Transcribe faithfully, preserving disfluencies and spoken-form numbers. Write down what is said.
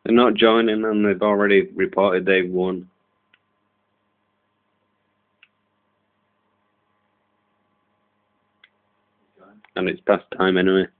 They're not joining and they've already reported they've won. And it's past time anyway.